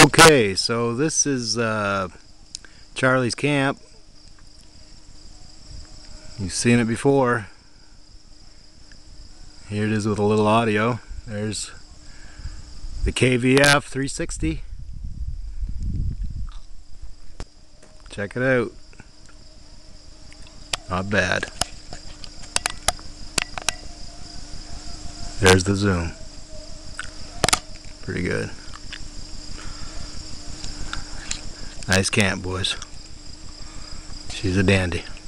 Okay, so this is Charlie's camp. You've seen it before. Here it is with a little audio. There's the KVF 360. Check it out. Not bad. There's the zoom. Pretty good. Nice camp, boys. She's a dandy.